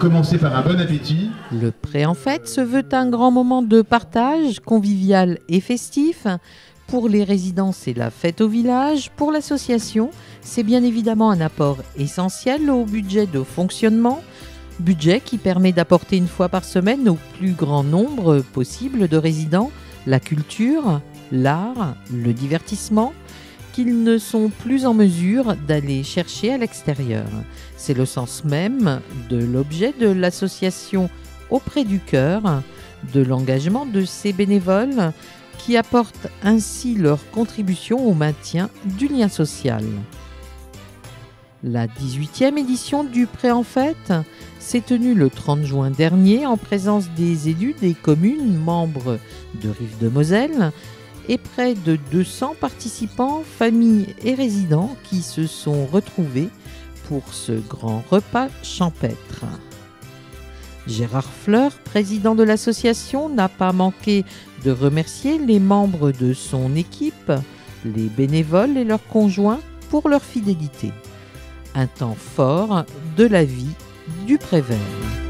commencer par un bon appétit. Le pré en fête se veut un grand moment de partage, convivial et festif. Pour les résidents, c'est la fête au village. Pour l'association, c'est bien évidemment un apport essentiel au budget de fonctionnement. Budget qui permet d'apporter une fois par semaine au plus grand nombre possible de résidents la culture, l'art, le divertissement, qu'ils ne sont plus en mesure d'aller chercher à l'extérieur. C'est le sens même de l'objet de l'association Auprès du cœur, de l'engagement de ces bénévoles qui apportent ainsi leur contribution au maintien du lien social. La 18e édition du Pré en fête s'est tenue le 30 juin dernier en présence des élus des communes membres de Rive-de-Moselle et près de 200 participants, familles et résidents qui se sont retrouvés pour ce grand repas champêtre. Gérard Fleur, président de l'association, n'a pas manqué de remercier les membres de son équipe, les bénévoles et leurs conjoints pour leur fidélité. Un temps fort de la vie du Prévert.